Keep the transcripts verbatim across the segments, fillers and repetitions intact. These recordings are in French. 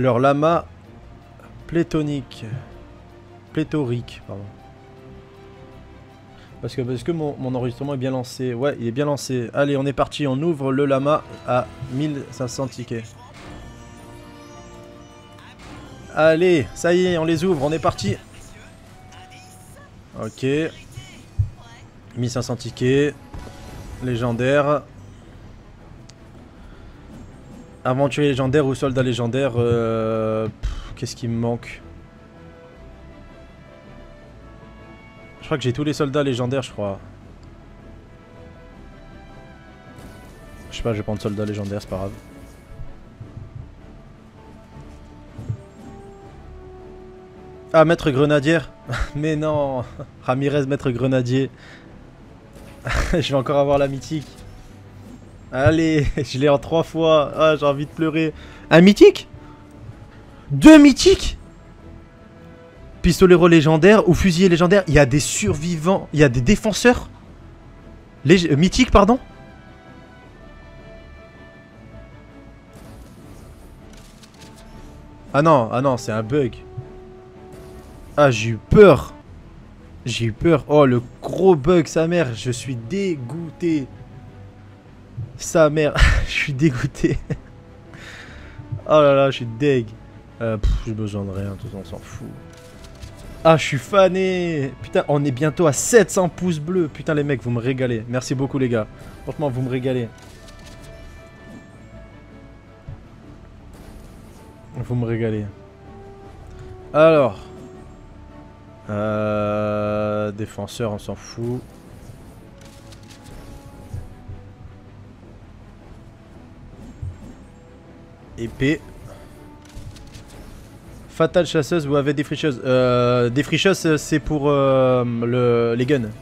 Leur lama plétonique. Pléthorique, pardon. Parce que, parce que mon, mon enregistrement est bien lancé. Ouais, il est bien lancé. Allez, on est parti. On ouvre le lama à mille cinq cents tickets. Allez, ça y est, on les ouvre. On est parti. Ok. mille cinq cents tickets. Légendaire. Aventurier légendaire ou soldat légendaire. Euh, Qu'est-ce qui me manque? Je crois que j'ai tous les soldats légendaires, je crois. Je sais pas, je vais prendre soldat légendaire, c'est pas grave. Ah, maître grenadier. Mais non. Ramirez, maître grenadier. Je vais encore avoir la mythique. Allez, je l'ai en trois fois. Ah, j'ai envie de pleurer. Un mythique? Deux mythiques? Pistolero légendaire ou fusilier légendaire. Il y a des survivants. Il y a des défenseurs Lég... mythiques, pardon. Ah non, ah non, c'est un bug. Ah, j'ai eu peur. J'ai eu peur. Oh, le gros bug, sa mère. Je suis dégoûté. Sa mère. Je suis dégoûté. Oh là là, je suis deg. Euh, j'ai besoin de rien, tout ça, on s'en fout. Ah, je suis fané. Putain, on est bientôt à sept cents pouces bleus. Putain, les mecs, vous me régalez. Merci beaucoup, les gars. Franchement, vous me régalez. Vous me régalez. Alors. Euh, défenseur, on s'en fout. Épée. Fatale chasseuse ou avec défricheuse. Euh, défricheuse, c'est pour euh, le, les guns.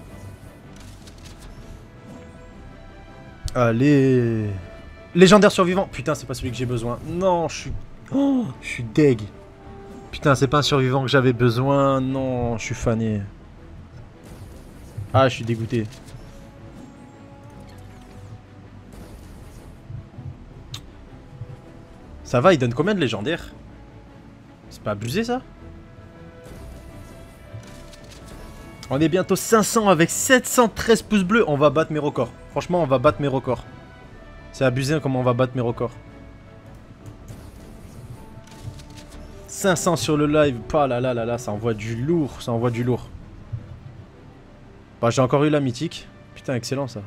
Allez. Légendaire survivant. Putain, c'est pas celui que j'ai besoin. Non, je suis... Oh, je suis deg. Putain, c'est pas un survivant que j'avais besoin. Non, je suis fané. Ah, je suis dégoûté. Ça va, il donne combien de légendaires? C'est pas abusé, ça? On est bientôt cinq cents avec sept cent treize pouces bleus. On va battre mes records. Franchement, on va battre mes records. C'est abusé comment on va battre mes records. cinq cents sur le live. Pas là là là là, ça envoie du lourd. Ça envoie du lourd. Bah, j'ai encore eu la mythique. Putain, excellent ça.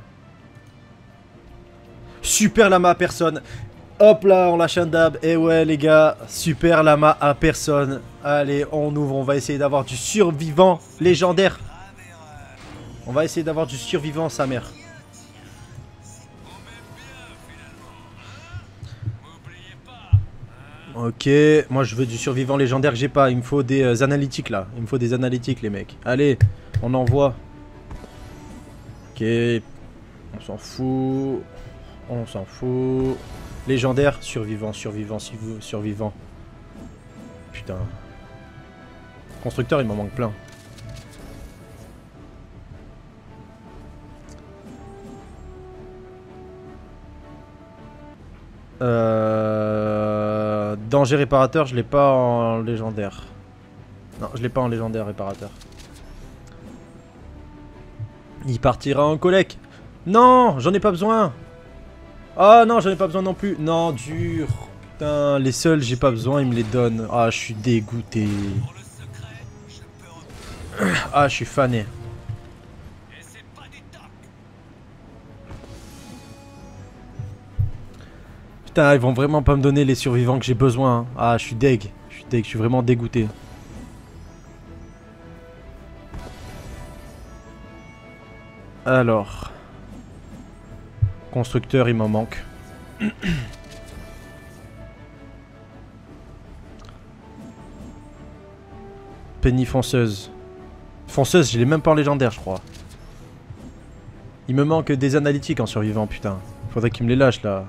Super lama à personne. Hop là, on lâche un dab. Et ouais, les gars, super lama à personne. Allez, on ouvre. On va essayer d'avoir du survivant légendaire. On va essayer d'avoir du survivant, sa mère. Ok, moi je veux du survivant légendaire que j'ai pas. Il me faut des euh, analytiques là. Il me faut des analytiques, les mecs. Allez, on envoie. Ok, on s'en fout. On s'en fout. Légendaire, survivant, survivant, survivant. Putain. Constructeur, il m'en manque plein. Euh... Danger réparateur, je l'ai pas en légendaire. Non, je l'ai pas en légendaire réparateur. Il partira en collègue. Non, j'en ai pas besoin. Ah non, j'en ai pas besoin non plus. Non, dur. Putain, les seuls, j'ai pas besoin, ils me les donnent. Ah, je suis dégoûté. Ah, je suis fané. Putain, ils vont vraiment pas me donner les survivants que j'ai besoin. Hein. Ah, je suis deg. Je suis deg, je suis vraiment dégoûté. Alors. Constructeur, il m'en manque. Penny fonceuse. Fonceuse, je l'ai même pas en légendaire, je crois. Il me manque des analytiques en survivant, putain. Faudrait qu'il me les lâche, là.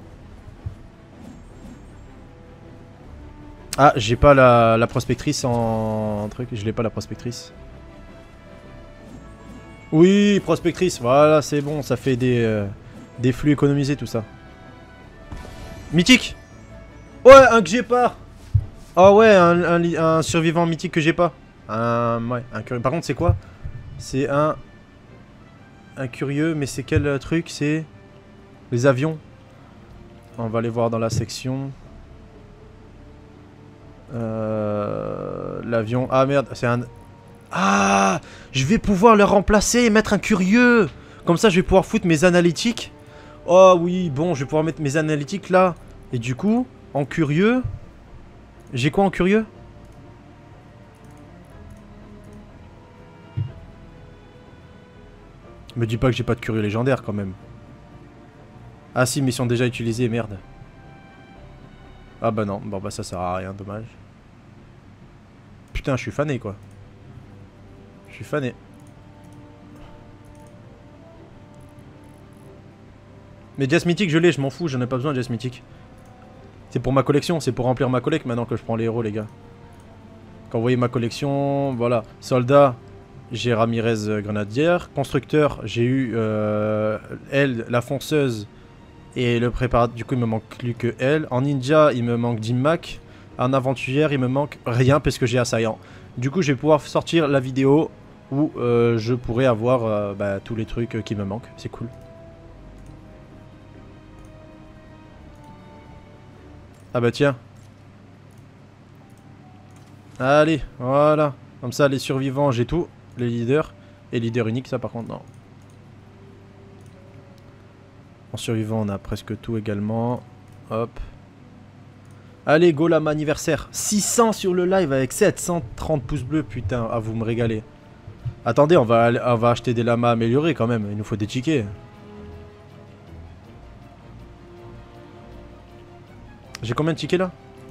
Ah, j'ai pas la, la prospectrice en truc. Je l'ai pas la prospectrice. Oui, prospectrice. Voilà, c'est bon. Ça fait des, euh, des flux économisés, tout ça. Mythique. Ouais, un que j'ai pas. Oh ouais, un, un, un survivant mythique que j'ai pas. Un, ouais, un curieux. Par contre, c'est quoi? C'est un... Un curieux, mais c'est quel euh, truc? C'est... Les avions. On va aller voir dans la section. Euh... L'avion... Ah merde, c'est un... Ah, je vais pouvoir le remplacer et mettre un curieux. Comme ça, je vais pouvoir foutre mes analytiques. Oh oui, bon, je vais pouvoir mettre mes analytiques là. Et du coup, en curieux... J'ai quoi en curieux? Me dis pas que j'ai pas de curieux légendaire quand même. Ah si, mais ils sont déjà utilisés, merde. Ah bah non, bon bah ça sert à rien, dommage. Putain, je suis fané quoi. Je suis fané. Mais Jess Mythique, je l'ai, je m'en fous, j'en ai pas besoin de Jess Mythique. C'est pour ma collection, c'est pour remplir ma collecte maintenant que je prends les héros, les gars. Quand vous voyez ma collection, voilà. Soldat, j'ai Ramirez euh, Grenadière. Constructeur, j'ai eu euh, elle, la fonceuse et le préparateur. Du coup, il me manque plus que elle. En ninja, il me manque Jim Mac. En aventurière, il me manque rien parce que j'ai assaillant. Du coup, je vais pouvoir sortir la vidéo où euh, je pourrai avoir euh, bah, tous les trucs qui me manquent. C'est cool. Ah bah tiens. Allez, voilà. Comme ça, les survivants, j'ai tout. Les leaders. Et leader unique, ça par contre, non. En survivant, on a presque tout également. Hop. Allez, go la anniversaire. six cents sur le live avec sept cent trente pouces bleus, putain. Ah, vous me régalez. Attendez, on va, on va acheter des lamas améliorés quand même. Il nous faut des tickets. J'ai combien de tickets là?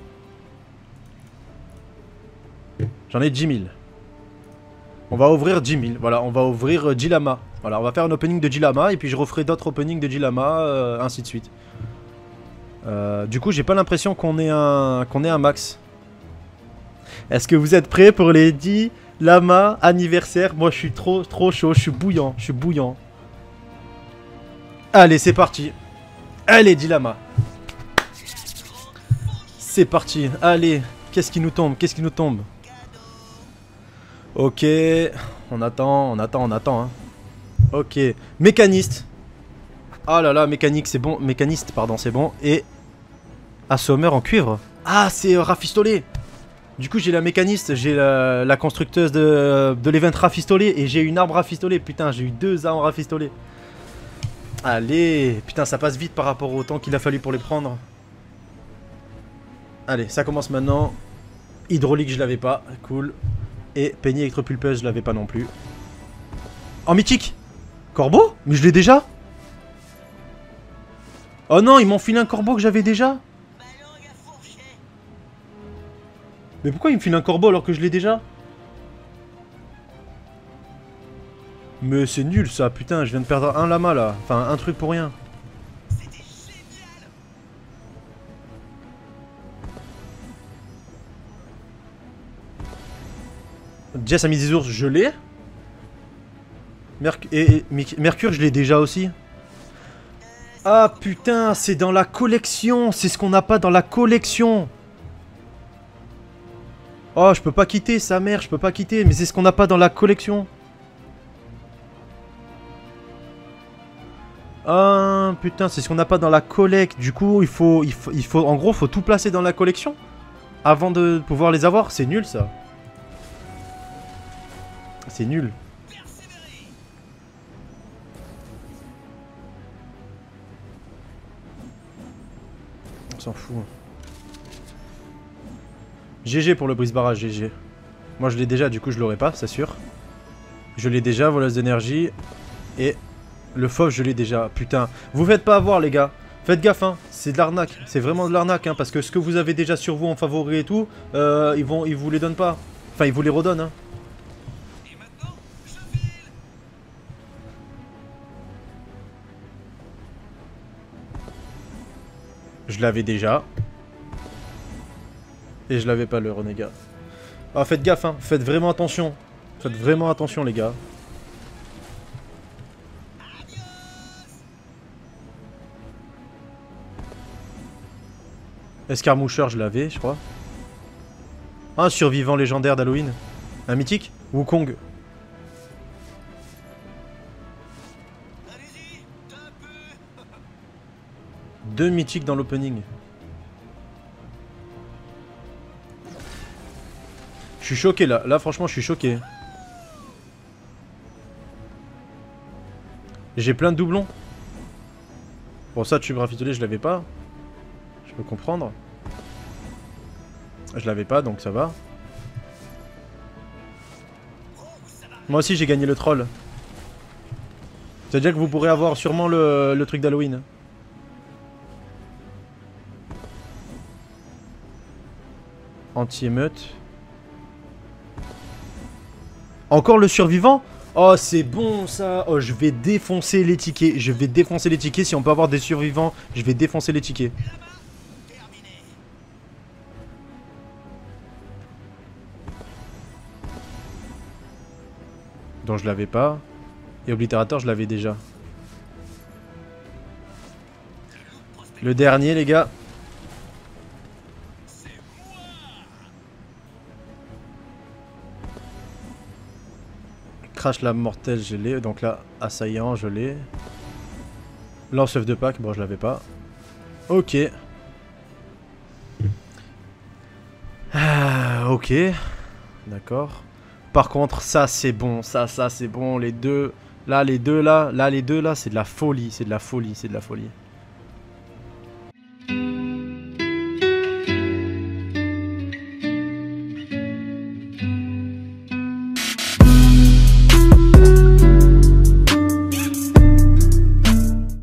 J'en ai dix mille. On va ouvrir dix mille. Voilà, on va ouvrir euh, dix lamas. Voilà, on va faire un opening de dix lamas et puis je referai d'autres openings de dix lamas, euh, ainsi de suite. Euh, du coup, j'ai pas l'impression qu'on ait un qu'on ait un max. Est-ce que vous êtes prêts pour les dix lamas anniversaire? Moi, je suis trop trop chaud, je suis bouillant, je suis bouillant. Allez, c'est parti. Allez, dix lamas. C'est parti. Allez, qu'est-ce qui nous tombe? Qu'est-ce qui nous tombe? Ok, on attend, on attend, on attend. Hein. Ok, mécaniste. Ah là là, mécanique, c'est bon. Mécaniste, pardon, c'est bon. Et assommeur en cuivre. Ah, c'est euh, rafistolé. Du coup, j'ai la mécaniste, j'ai la, la constructeuse de, de l'event rafistolé et j'ai une arbre rafistolée. Putain, j'ai eu deux arbres rafistolés. Allez, putain, ça passe vite par rapport au temps qu'il a fallu pour les prendre. Allez, ça commence maintenant. Hydraulique, je l'avais pas. Cool. Et peignée électropulpeuse, je l'avais pas non plus. En mythique. Corbeau? Mais je l'ai déjà. Oh non, ils m'ont filé un corbeau que j'avais déjà. Mais pourquoi ils me filent un corbeau alors que je l'ai déjà? Mais c'est nul ça, putain, je viens de perdre un lama là. Enfin, un truc pour rien. Jess a mis des ours, je l'ai. Merc et, et Mercure, je l'ai déjà aussi. Ah putain, c'est dans la collection. C'est ce qu'on n'a pas dans la collection. Oh, je peux pas quitter, sa mère, je peux pas quitter. Mais c'est ce qu'on n'a pas dans la collection. Ah putain, c'est ce qu'on n'a pas dans la collecte. Du coup, il faut, il faut, il faut, en gros, faut tout placer dans la collection avant de pouvoir les avoir. C'est nul ça. C'est nul. On s'en fout. G G pour le brise-barrage, G G. Moi je l'ai déjà, du coup je l'aurai pas, c'est sûr. Je l'ai déjà, voleuse d'énergie. Et le fauve, je l'ai déjà. Putain, vous faites pas avoir les gars. Faites gaffe, hein. C'est de l'arnaque. C'est vraiment de l'arnaque, hein. Parce que ce que vous avez déjà sur vous en favori et tout, euh, ils, vont, ils vous les donnent pas. Enfin, ils vous les redonnent, hein. Je l'avais déjà. Et je l'avais pas le renégat. Ah, faites gaffe, hein. Faites vraiment attention. Faites vraiment attention, les gars. Escarmoucheur, je l'avais, je crois. Un survivant légendaire d'Halloween. Un mythique. Wukong. Deux mythiques dans l'opening. Je suis choqué là. Là franchement je suis choqué. J'ai plein de doublons. Bon ça tube rafistolé je l'avais pas. Je peux comprendre. Je l'avais pas donc ça va. Moi aussi j'ai gagné le troll. C'est-à-dire que vous pourrez avoir sûrement le, le truc d'Halloween. Anti-émeute. Encore le survivant? Oh c'est bon ça. Oh je vais défoncer les tickets. Je vais défoncer les tickets. Si on peut avoir des survivants, je vais défoncer les tickets. Donc je l'avais pas. Et oblitérateur je l'avais déjà. Le dernier les gars. Crash la mortelle je l'ai. Donc là assaillant je l'ai. Lance-œuf de Pâques, bon je l'avais pas. Ok. Ah, ok. D'accord. Par contre, ça c'est bon, ça, ça c'est bon, les deux, là, les deux là, là, les deux là, c'est de la folie, c'est de la folie, c'est de la folie.